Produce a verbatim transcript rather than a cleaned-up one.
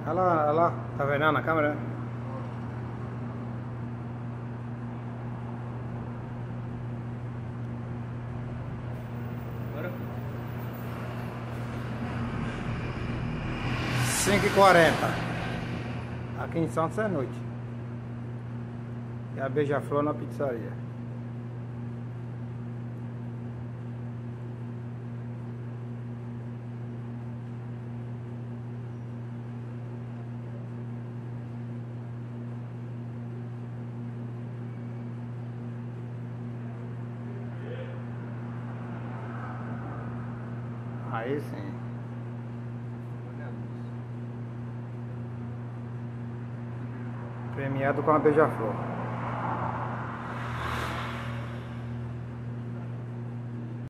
Olha lá, olha lá. Tá vendo na câmera? Agora? cinco e quarenta. Aqui em Santos é noite. E a Beija-Flor na pizzaria. Aí sim. Olha a luz. Premiado com a Beija-Flor.